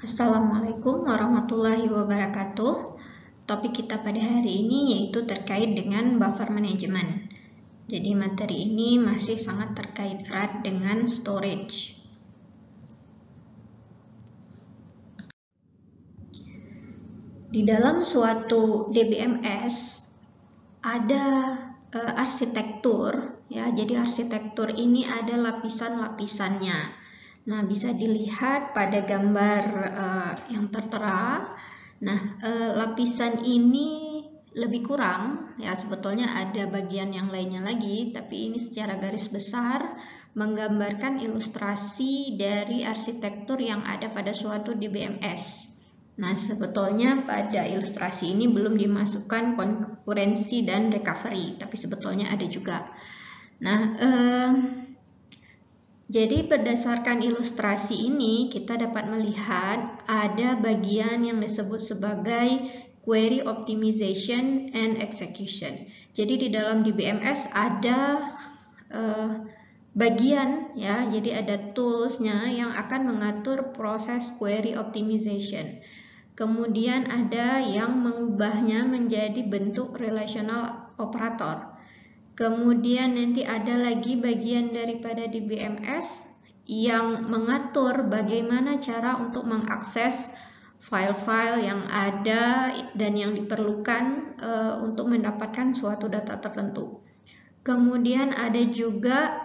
Assalamualaikum warahmatullahi wabarakatuh. Topik kita pada hari ini yaitu terkait dengan buffer management. Jadi materi ini masih sangat terkait erat dengan storage. Di dalam suatu DBMS ada arsitektur, ya. Jadi arsitektur ini ada lapisan-lapisannya. Nah, bisa dilihat pada gambar yang tertera. Nah, lapisan ini lebih kurang, ya. Sebetulnya ada bagian yang lainnya lagi, tapi ini secara garis besar menggambarkan ilustrasi dari arsitektur yang ada pada suatu DBMS. Nah, sebetulnya pada ilustrasi ini belum dimasukkan konkurensi dan recovery, tapi sebetulnya ada juga. Nah, jadi berdasarkan ilustrasi ini kita dapat melihat ada bagian yang disebut sebagai query optimization and execution. Jadi di dalam DBMS ada bagian, ya, jadi ada toolsnya yang akan mengatur proses query optimization. Kemudian ada yang mengubahnya menjadi bentuk relational operator. Kemudian nanti ada lagi bagian daripada DBMS yang mengatur bagaimana cara untuk mengakses file-file yang ada dan yang diperlukan untuk mendapatkan suatu data tertentu. Kemudian ada juga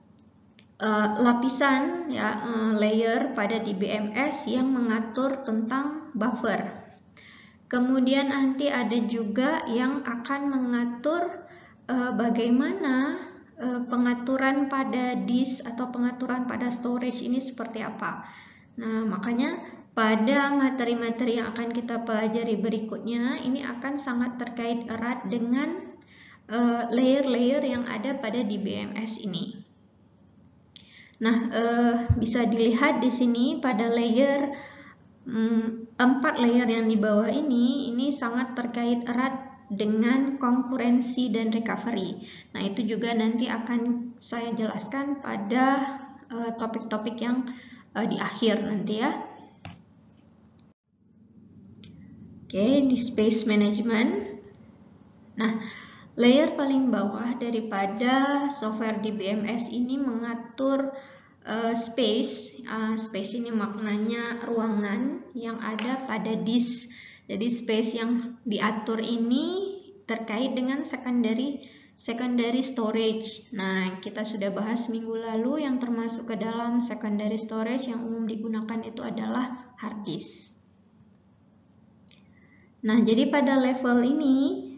lapisan, ya, layer pada DBMS yang mengatur tentang buffer. Kemudian nanti ada juga yang akan mengatur bagaimana pengaturan pada disk atau pengaturan pada storage ini seperti apa. Nah, makanya pada materi-materi yang akan kita pelajari berikutnya ini akan sangat terkait erat dengan layer-layer yang ada pada DBMS ini. Nah, bisa dilihat di sini pada layer 4 layer yang di bawah ini sangat terkait erat dengan konkurensi dan recovery. Nah, itu juga nanti akan saya jelaskan pada topik-topik yang di akhir nanti, ya. Oke, di space management. Nah, layer paling bawah daripada software DBMS ini mengatur space. Space ini maknanya ruangan yang ada pada disk. Jadi space yang diatur ini terkait dengan secondary storage. Nah, kita sudah bahas minggu lalu yang termasuk ke dalam secondary storage yang umum digunakan itu adalah hard disk. Nah, jadi pada level ini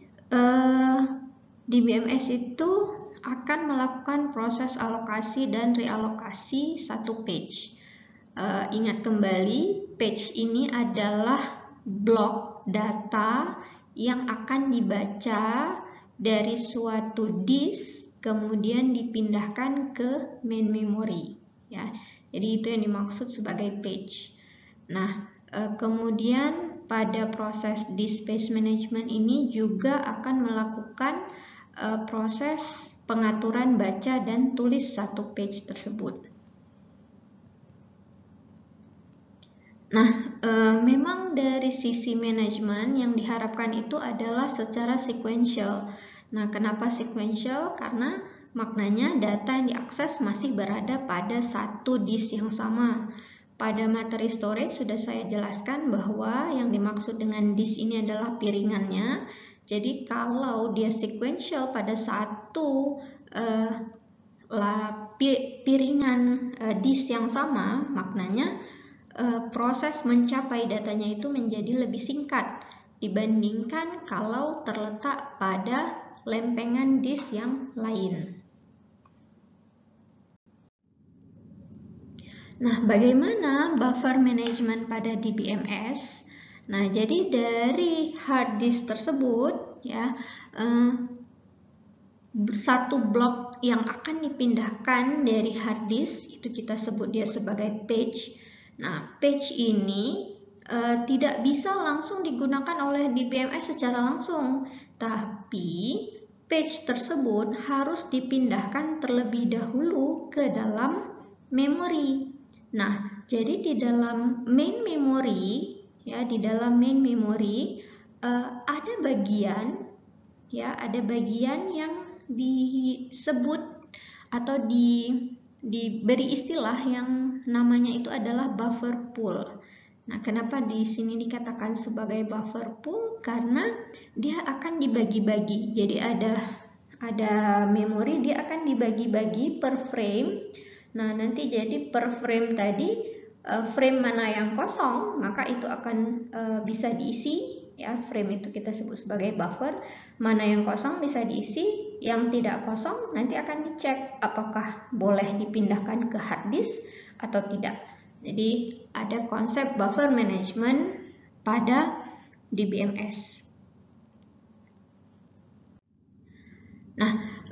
DBMS itu akan melakukan proses alokasi dan realokasi satu page. Ingat kembali, page ini adalah blok data yang akan dibaca dari suatu disk kemudian dipindahkan ke main memory, ya. Jadi itu yang dimaksud sebagai page. Nah, kemudian pada proses disk space management ini juga akan melakukan proses pengaturan baca dan tulis satu page tersebut. Nah, memang dari sisi manajemen yang diharapkan itu adalah secara sequential. Nah, kenapa sequential? Karena maknanya data yang diakses masih berada pada satu disk yang sama. Pada materi storage sudah saya jelaskan bahwa yang dimaksud dengan disk ini adalah piringannya. Jadi kalau dia sequential pada satu piringan disk yang sama, maknanya proses mencapai datanya itu menjadi lebih singkat dibandingkan kalau terletak pada lempengan disk yang lain. Nah, bagaimana buffer management pada DBMS? Nah, jadi dari hard disk tersebut, ya, satu blok yang akan dipindahkan dari hard disk itu kita sebut dia sebagai page. Nah, page ini tidak bisa langsung digunakan oleh DBMS secara langsung, tapi page tersebut harus dipindahkan terlebih dahulu ke dalam memori. Nah, jadi di dalam main memory, ya, di dalam main memory ada bagian, ya, ada bagian yang disebut atau diberi istilah yang namanya itu adalah buffer pool. Nah, kenapa di sini dikatakan sebagai buffer pool? Karena dia akan dibagi-bagi. Jadi ada memori, dia akan dibagi-bagi per frame. Nah, nanti jadi per frame tadi, frame mana yang kosong, maka itu akan bisa diisi, ya. Frame itu kita sebut sebagai buffer. Mana yang kosong bisa diisi, yang tidak kosong nanti akan dicek apakah boleh dipindahkan ke hard disk atau tidak. Jadi ada konsep buffer management pada DBMS. Nah,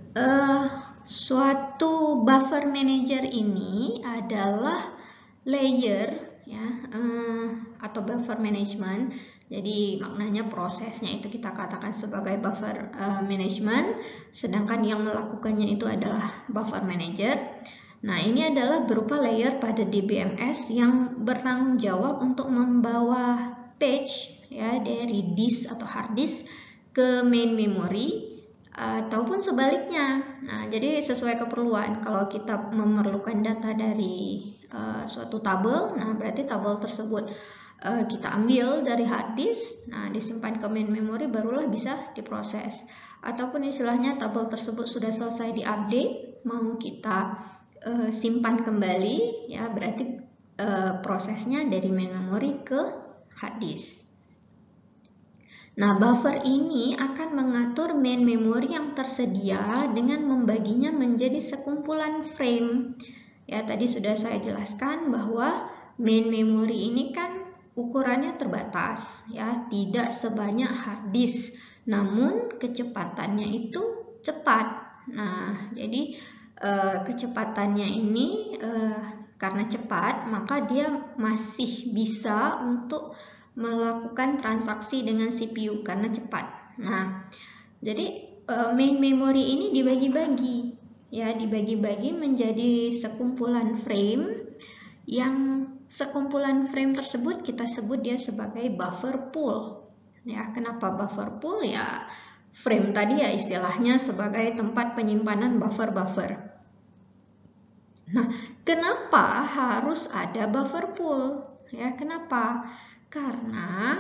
suatu buffer manager ini adalah layer, ya, atau buffer management. Jadi maknanya prosesnya itu kita katakan sebagai buffer management, sedangkan yang melakukannya itu adalah buffer manager. Nah, ini adalah berupa layer pada DBMS yang bertanggung jawab untuk membawa page, ya, dari disk atau hard disk ke main memory ataupun sebaliknya. Nah, jadi sesuai keperluan. Kalau kita memerlukan data dari suatu tabel, nah berarti tabel tersebut kita ambil dari hard disk, nah disimpan ke main memory, barulah bisa diproses. Ataupun istilahnya tabel tersebut sudah selesai diupdate, mau kita simpan kembali, ya, berarti prosesnya dari main memory ke hard disk. Nah, buffer ini akan mengatur main memory yang tersedia dengan membaginya menjadi sekumpulan frame. Ya, tadi sudah saya jelaskan bahwa main memory ini kan ukurannya terbatas, ya, tidak sebanyak hard disk, namun kecepatannya itu cepat. Nah, jadi kecepatannya ini karena cepat, maka dia masih bisa untuk melakukan transaksi dengan CPU karena cepat. Nah, jadi main memory ini dibagi-bagi, ya, dibagi-bagi menjadi sekumpulan frame, yang sekumpulan frame tersebut kita sebut dia sebagai buffer pool. Ya, kenapa buffer pool? Ya, frame tadi ya istilahnya sebagai tempat penyimpanan buffer-buffer. Nah, kenapa harus ada buffer pool? Ya, kenapa? Karena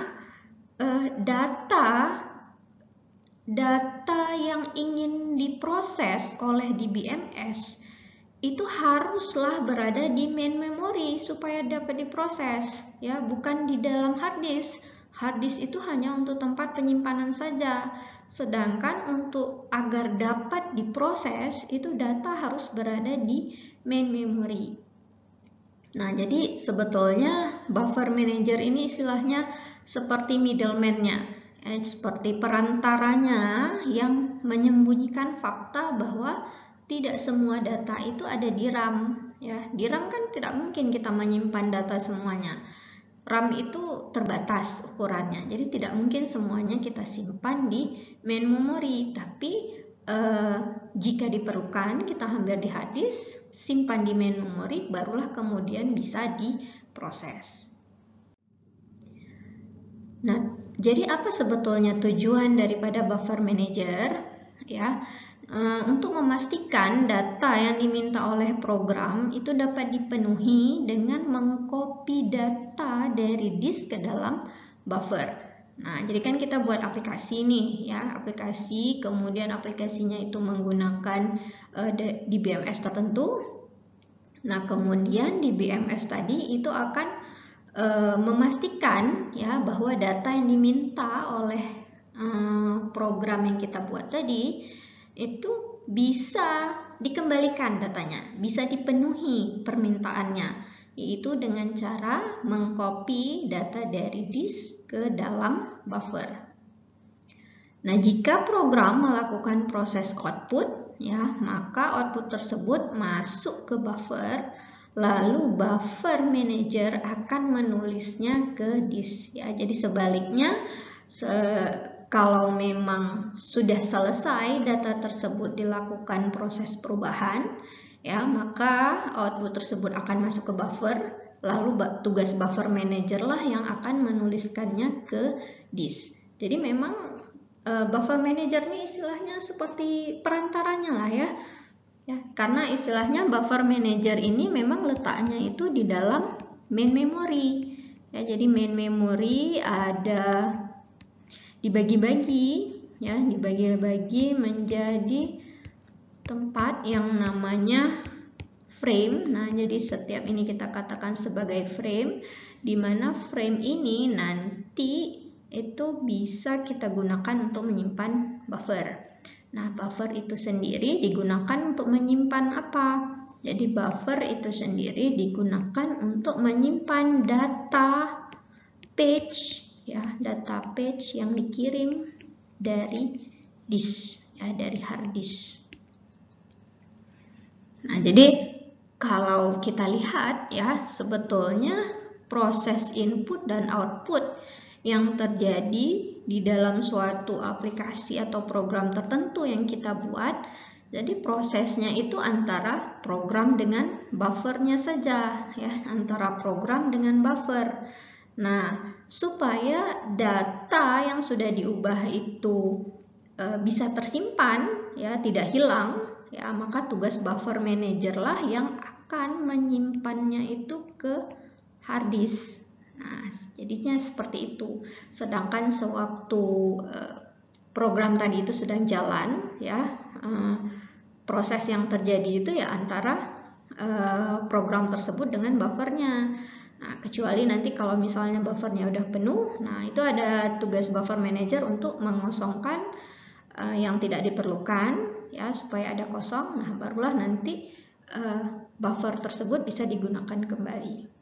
data yang ingin diproses oleh DBMS itu haruslah berada di main memory supaya dapat diproses, ya, bukan di dalam hard disk. Hard disk itu hanya untuk tempat penyimpanan saja. Sedangkan untuk agar dapat diproses, itu data harus berada di main memory. Nah, jadi sebetulnya buffer manager ini istilahnya seperti middleman-nya, seperti perantaranya yang menyembunyikan fakta bahwa tidak semua data itu ada di RAM. Ya, di RAM kan tidak mungkin kita menyimpan data semuanya. RAM itu terbatas ukurannya, jadi tidak mungkin semuanya kita simpan di main memory. Tapi jika diperlukan, kita ambil di hard disk, simpan di main memory, barulah kemudian bisa diproses. Nah, jadi apa sebetulnya tujuan daripada buffer manager? Ya, untuk memastikan data yang diminta oleh program itu dapat dipenuhi dengan mengcopy data dari disk ke dalam buffer. Nah, jadi kan kita buat aplikasi nih, ya, aplikasi, kemudian aplikasinya itu menggunakan DBMS tertentu. Nah, kemudian DBMS tadi itu akan memastikan, ya, bahwa data yang diminta oleh program yang kita buat tadi itu bisa dikembalikan datanya, bisa dipenuhi permintaannya, yaitu dengan cara mengcopy data dari disk ke dalam buffer. Nah, jika program melakukan proses output, ya, maka output tersebut masuk ke buffer, lalu buffer manager akan menulisnya ke disk, ya. Jadi sebaliknya, kalau memang sudah selesai data tersebut dilakukan proses perubahan, ya, maka output tersebut akan masuk ke buffer, lalu tugas buffer manager lah yang akan menuliskannya ke disk. Jadi memang buffer manager ini istilahnya seperti perantaranya lah ya. Karena istilahnya buffer manager ini memang letaknya itu di dalam main memory. Ya, jadi main memory ada dibagi-bagi ya, dibagi-bagi menjadi tempat yang namanya frame. Nah, jadi setiap ini kita katakan sebagai frame, di mana frame ini nanti itu bisa kita gunakan untuk menyimpan buffer. Nah, buffer itu sendiri digunakan untuk menyimpan apa? Jadi buffer itu sendiri digunakan untuk menyimpan data page ya, data page yang dikirim dari disk ya, dari hard disk. Nah, jadi kalau kita lihat ya, sebetulnya proses input dan output yang terjadi di dalam suatu aplikasi atau program tertentu yang kita buat, jadi prosesnya itu antara program dengan buffernya saja ya, antara program dengan buffer. Nah, supaya data yang sudah diubah itu bisa tersimpan ya, tidak hilang ya, maka tugas buffer manager lah yang akan menyimpannya itu ke hard disk. Nah, jadinya seperti itu. Sedangkan sewaktu program tadi itu sedang jalan ya, proses yang terjadi itu ya antara program tersebut dengan buffernya. Nah, kecuali nanti kalau misalnya buffernya udah penuh, nah itu ada tugas buffer manager untuk mengosongkan yang tidak diperlukan ya, supaya ada kosong. Nah, barulah nanti buffer tersebut bisa digunakan kembali.